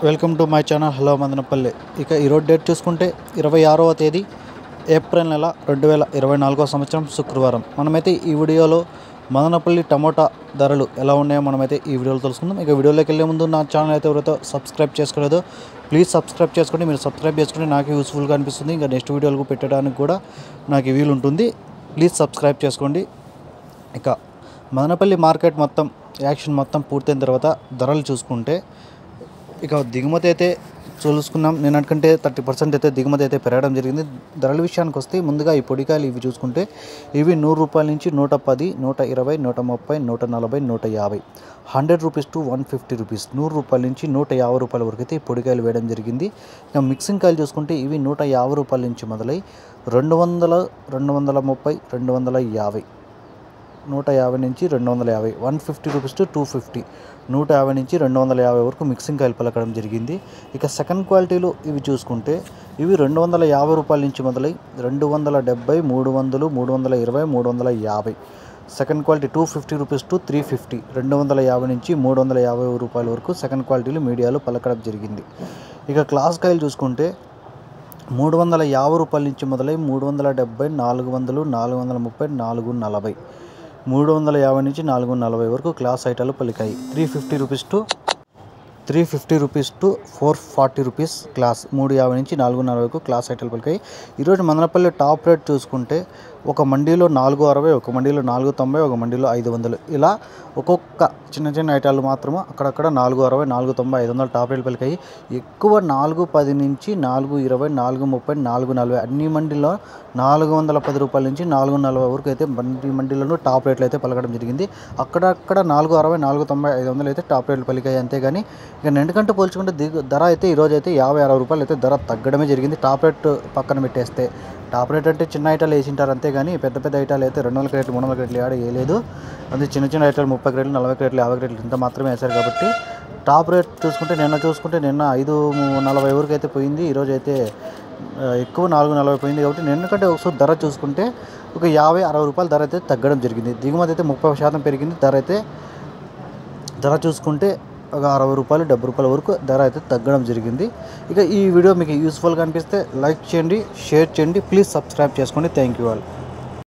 Welcome to my channel. Hello Madanapalle. ఇక ఈరోజు date చూసుకుంటే 26వ తేదీ ఏప్రిల్ నెల 2024 సంవత్సరం శుక్రవారం. మనమైతే ఈ వీడియోలో మదనపల్లి టమోటా ధరలు ఎలా ఉన్నాయో మనమైతే ఈ వీడియోలో తెలుసుకుందాం. ఇక వీడియోలోకి వెళ్ళే ముందు నా ఛానల్ అయితే ఎవరైతే సబ్స్క్రైబ్ చేసుకోలేదో ప్లీజ్ సబ్స్క్రైబ్ చేసుకోండి. మీరు సబ్స్క్రైబ్ చేసుకుంటే నాకు యూస్ఫుల్గా అనిపిస్తుంది. ఇంకా నెక్స్ట్ వీడియోలకు పెట్టడానికి కూడా నాకు వీలు ఉంటుంది. ప్లీజ్ సబ్స్క్రైబ్ చేసుకోండి. ఇక మదనపల్లి మార్కెట్ మొత్తం యాక్షన్ మొత్తం పూర్తయిన తర్వాత ధరలు చూసుకుంటే ఇక దిగుమతి అయితే చూసుకున్నాం. నిన్నటికంటే 30% అయితే దిగుమతి అయితే పెరగడం జరిగింది. ధరల విషయానికి వస్తే ముందుగా ఈ పొడికాయలు ఇవి చూసుకుంటే ఇవి 100 రూపాయల నుంచి 110, 120, 130, 140, 150, 100 రూపీస్ టు 150 రూపీస్, 100 రూపాయల నుంచి 150 రూపాయల వరకు అయితే ఈ పొడికాయలు వేయడం జరిగింది. ఇక మిక్సింగ్ కాయలు చూసుకుంటే ఇవి 150 రూపాయల నుంచి మొదలై 200, 230, 250, 150 నుంచి 250, 150 రూపీస్ టు 250, 150 నుంచి 250 వరకు మిక్సింగ్ కాయలు పలకడం జరిగింది. ఇక సెకండ్ క్వాలిటీలు ఇవి చూసుకుంటే ఇవి 250 రూపాయల నుంచి మొదలై 270, 300, 320, 350. సెకండ్ క్వాలిటీ 250 రూపీస్ టు 350, 250 నుంచి 350 రూపాయల వరకు సెకండ్ క్వాలిటీలు మీడియాలో పలకడం జరిగింది. ఇక క్లాస్ కాయలు చూసుకుంటే 350 రూపాయల నుంచి మొదలై 370, 400, 430, 440, 350 నుంచి 440 వరకు క్లాస్ ఐటాలు పలికాయి. 350 రూపీస్ టు 440 రూపీస్ క్లాస్, 350 నుంచి 440 వరకు క్లాస్ ఐటాలు పలికాయి. ఈరోజు మదనపల్లి టాప్ రేట్ చూసుకుంటే ఒక మండీలో 460, ఒక మండీలో 490, ఒక మండీలో 500, ఇలా ఒక్కొక్క చిన్న చిన్న ఐటాలు మాత్రమే అక్కడక్కడ 460, 490, 500 టాప్ రేట్లు పలికాయి. ఎక్కువ 410 నుంచి 420, 430, 440 అన్ని మండీలో 410 రూపాయల నుంచి 440 వరకు అయితే మండీలను టాప్ రేట్లు అయితే పలకడం జరిగింది. అక్కడక్కడ 460, 490, 500 అయితే టాప్ రేట్లు పలికాయి. అంతేగాని ఇక నిండుకంటే పోల్చుకుంటే ధర అయితే ఈరోజు అయితే 50-60 రూపాయలు అయితే ధర తగ్గడమే జరిగింది. టాప్ రేట్ పక్కన పెట్టేస్తే టాప్ రేట్ అంటే చిన్న ఐటాలు వేసింటారు అంతేగాని పెద్ద పెద్ద ఐటాలు అయితే 200 క్రేట్లు 300 క్రేట్లు ఆడ వేయలేదు. అది చిన్న చిన్న ఐటాలు 30 క్రేట్లు 40 క్రేట్లు 50 క్రేట్లు ఇంత మాత్రమే వేశారు. కాబట్టి టాప్ రేట్ చూసుకుంటే నిన్న 540 వరకు అయితే పోయింది. ఈరోజు అయితే ఎక్కువ 440 పోయింది. కాబట్టి నిన్నకంటే ఒకసారి ధర చూసుకుంటే ఒక 50-60 రూపాయల ధర అయితే తగ్గడం జరిగింది. దిగుమతి అయితే 30% పెరిగింది. ధర చూసుకుంటే ఒక 60 రూపాయలు 70 రూపాయల వరకు ధర అయితే తగ్గడం జరిగింది. ఇక ఈ వీడియో మీకు యూస్ఫుల్గా అనిపిస్తే లైక్ చేయండి, షేర్ చేయండి, ప్లీజ్ సబ్స్క్రైబ్ చేసుకోండి. Thank you all.